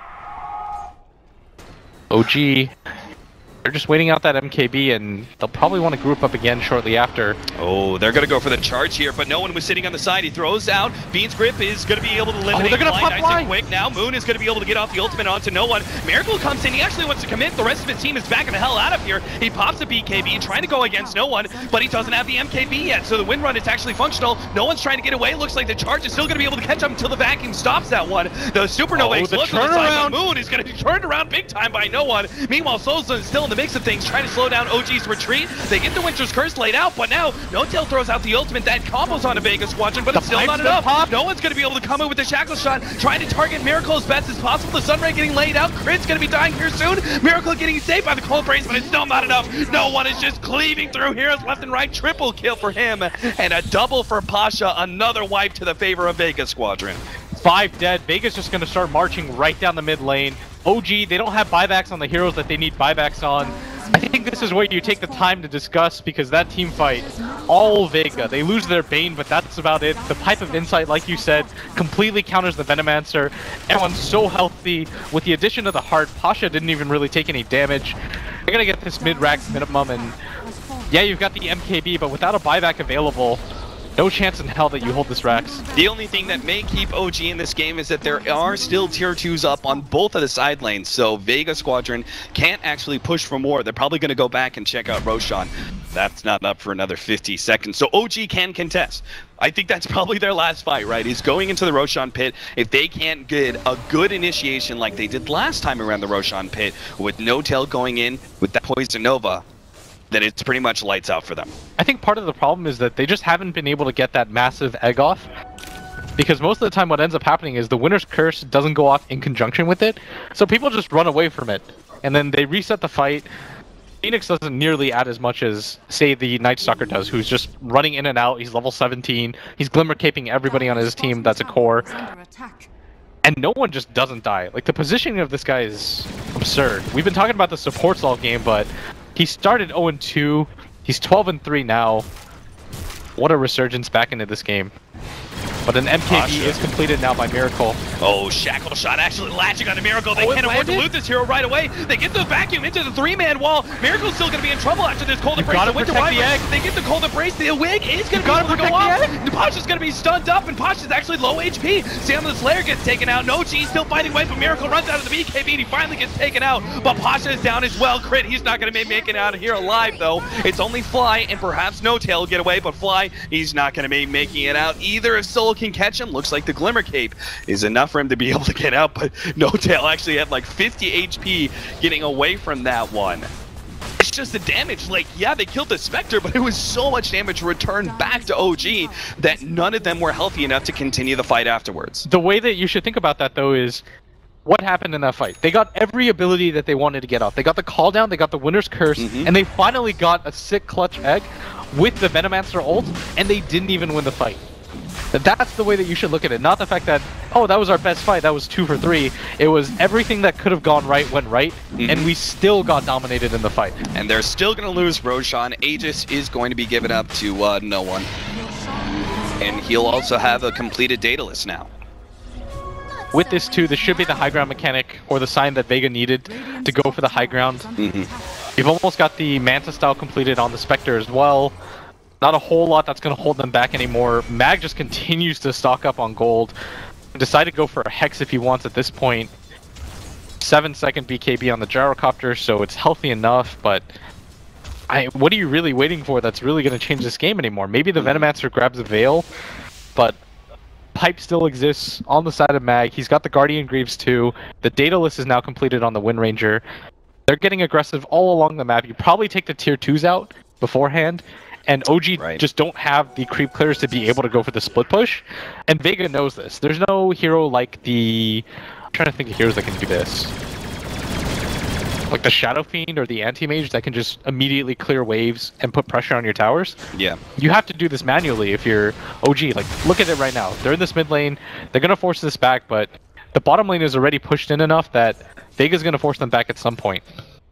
O G, they're just waiting out that M K B, and they'll probably want to group up again shortly after. Oh, they're going to go for the charge here, but no one was sitting on the side. He throws out. Bean's Grip is going to be able to eliminate. Oh, they're going to pop nice line. and quick. Now Moon is going to be able to get off the ultimate onto no one. Miracle comes in. He actually wants to commit. The rest of his team is backing the hell out of here. He pops a B K B, trying to go against no one, but he doesn't have the M K B yet, so the wind run is actually functional. No one's trying to get away. Looks like the charge is still going to be able to catch him until the vacuum stops that one. The Supernova Oh, explodes the on the side, turnaround. but Moon is going to be turned around big time by no one. Meanwhile, Soulstone is still in the mix of things, trying to slow down O G's retreat. They get the Winter's Curse laid out, but now No-Tail throws out the ultimate. That combos on a Vega Squadron, but The it's still not pipes enough. been popped. No one's going to be able to come in with the Shackle Shot, trying to target Miracle as best as possible. The Sunray getting laid out. Crit's going to be dying here soon. Miracle getting saved by the Cold Brace, but it's still not enough. No one is just cleaving through heroes left and right. Triple kill for him, and a double for Pasha. Another wipe to the favor of Vega Squadron. Five dead. Vega's just going to start marching right down the mid lane. O G, they don't have buybacks on the heroes that they need buybacks on. I think this is where you take the time to discuss, because that team fight, all Vega, they lose their Bane, but that's about it. The Pipe of Insight, like you said, completely counters the Venomancer. Everyone's so healthy. With the addition of the Heart, Pasha didn't even really take any damage. They're gonna get this mid-rack minimum, and yeah, you've got the M K B, but without a buyback available, no chance in hell that you hold this Rax. The only thing that may keep O G in this game is that there are still tier twos up on both of the side lanes, so Vega Squadron can't actually push for more. They're probably going to go back and check out Roshan. That's not up for another fifty seconds, so O G can contest. I think that's probably their last fight, right? He's going into the Roshan pit. If they can't get a good initiation like they did last time around the Roshan pit, with No-Tail going in with that Poison Nova, then it's pretty much lights out for them. I think part of the problem is that they just haven't been able to get that massive egg off, because most of the time what ends up happening is the Winter's Curse doesn't go off in conjunction with it, so people just run away from it, and then they reset the fight. Phoenix doesn't nearly add as much as, say, the Night Stalker does, who's just running in and out. He's level seventeen, he's Glimmer caping everybody on his team that's a core, and no one just doesn't die. Like, the positioning of this guy is absurd. We've been talking about the supports all game, but he started oh and two, he's twelve and three now. What a resurgence back into this game. But an M K B Pasha is completed now by Miracle. Oh, Shackle Shot actually latching on a Miracle. They Oh, it can't afford to landed? loot this hero right away. They get the vacuum into the three-man wall. Miracle's still going to be in trouble after this Cold You Embrace. gotta The Winter protect the Wyvern, egg. They get the Cold Embrace. The wig is going to be gotta able to go protect the off. Pasha's going to be stunned up, and Pasha's actually low H P. Sam the Slayer gets taken out. No G still fighting away, but Miracle runs out of the B K B, and he finally gets taken out. But Pasha is down as well. Crit, he's not going to be making it out of here alive, though. It's only Fly and perhaps No-Tail get away, but Fly, he's not going to be making it out either. If Soul can catch him, looks like the Glimmer Cape is enough for him to be able to get out, but No-Tail actually had like fifty H P getting away from that one. It's just the damage. Like, yeah, they killed the Spectre, but it was so much damage returned back to O G that none of them were healthy enough to continue the fight afterwards. The way that you should think about that, though, is what happened in that fight. They got every ability that they wanted to get off. They got the call down, they got the Winter's Curse, Mhm. and they finally got a sick clutch egg with the Venomancer ult, and they didn't even win the fight. That's the way that you should look at it. Not the fact that, oh, that was our best fight, that was two for three. It was everything that could have gone right went right, Mhm. and we still got dominated in the fight. And they're still going to lose Roshan. Aegis is going to be given up to uh, no one. And he'll also have a completed Daedalus now. With this too, this should be the high ground mechanic, or the sign that Vega needed to go for the high ground. Mm-hmm. You've almost got the Manta style completed on the Spectre as well. Not a whole lot that's going to hold them back anymore. Mag just continues to stock up on gold. Decided to go for a Hex if he wants at this point. Seven second B K B on the Gyrocopter, so it's healthy enough, but I, what are you really waiting for that's really going to change this game anymore? Maybe the Venomancer grabs a Veil, but Pipe still exists on the side of Mag. He's got the Guardian Greaves too. The Daedalus is now completed on the Wind Ranger. They're getting aggressive all along the map. You probably take the tier twos out beforehand, and O G Right. just don't have the creep clears to be able to go for the split push, and Vega knows this. There's no hero like the... I'm trying to think of heroes that can do this. Like the Shadow Fiend or the Anti-Mage that can just immediately clear waves and put pressure on your towers. Yeah. You have to do this manually if you're O G. Like, look at it right now. They're in this mid lane. They're going to force this back, but the bottom lane is already pushed in enough that Vega's going to force them back at some point.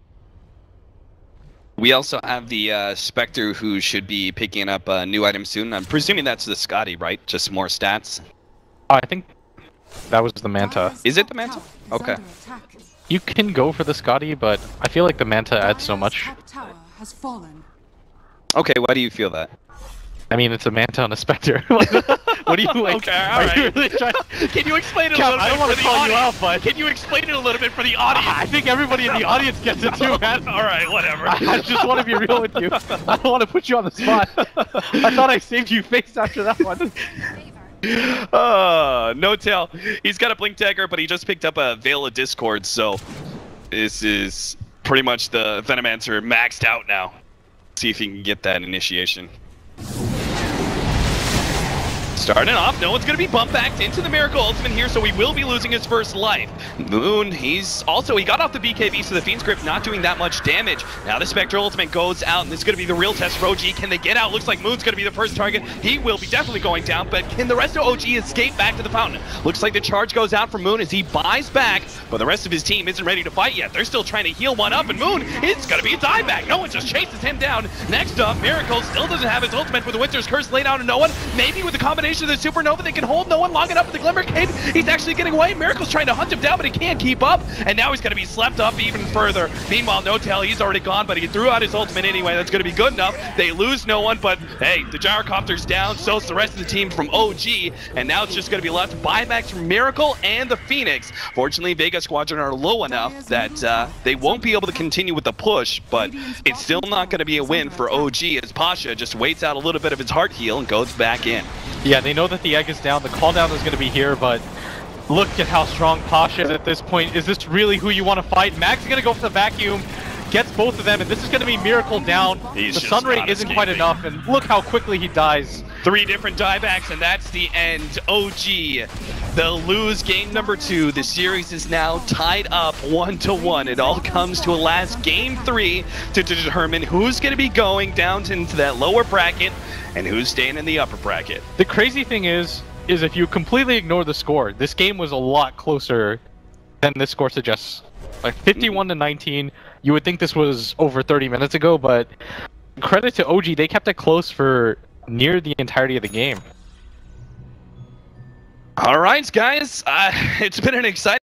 We also have the uh, Spectre who should be picking up a new item soon. I'm presuming that's the Scotty, right? Just more stats. I think that was the Manta. Is it the Manta? Okay. You can go for the Scotty, but I feel like the Manta adds so much. Tower has fallen. Okay, why do you feel that? I mean, it's a Manta on a Spectre. What do you like? Okay, all are right. you really trying... Can you explain it a Cap, little I bit don't want for to the call you audience? out, but Can you explain it a little bit for the audience? I think everybody in the audience gets it too, man. All right, whatever. I just want to be real with you. I don't want to put you on the spot. I thought I saved you face after that one. Uh, no tail. He's got a Blink Dagger, but he just picked up a Veil of Discord, so this is pretty much the Venomancer maxed out now. See if he can get that initiation. Starting off, no one's going to be bump backed into the Miracle Ultimate here, so he will be losing his first life. Moon, he's also, he got off the B K B, so the Fiend's Grip not doing that much damage. Now the Spectral Ultimate goes out, and this is going to be the real test for O G. Can they get out? Looks like Moon's going to be the first target. He will be definitely going down, but can the rest of O G escape back to the fountain? Looks like the charge goes out from Moon as he buys back, but the rest of his team isn't ready to fight yet. They're still trying to heal one up, and Moon, it's going to be a dieback. No one just chases him down. Next up, Miracle still doesn't have his ultimate with the Winter's Curse laid out on no one. Maybe with the combination of the Supernova, they can hold no one long enough with the Glimmer Cape. He's actually getting away. Miracle's trying to hunt him down, but he can't keep up, and now he's going to be slept up even further. Meanwhile, No Tail, he's already gone, but he threw out his ultimate anyway. That's going to be good enough. They lose no one, but hey, the Gyrocopter's down, so's the rest of the team from O G, and now it's just going to be left buybacks from Miracle and the Phoenix. Fortunately, Vega Squadron are low enough that uh, they won't be able to continue with the push, but it's still not going to be a win for O G as Pasha just waits out a little bit of his heart heal and goes back in. Yeah, they know that the egg is down, the call down is going to be here, but look at how strong Pasha is at this point. Is this really who you want to fight? Max is going to go for the vacuum, gets both of them, and this is going to be Miracle down. He's the just Sun Ray not isn't quite escaping. enough, and look how quickly he dies. Three different diebacks, and that's the end. O G, they'll lose game number two. The series is now tied up one to one. It all comes to a last game three to determine who's going to be going down into that lower bracket and who's staying in the upper bracket. The crazy thing is, is if you completely ignore the score, this game was a lot closer than this score suggests. Like fifty-one to nineteen, you would think this was over thirty minutes ago, but credit to O G, they kept it close for near the entirety of the game. All right, guys, uh, it's been an exciting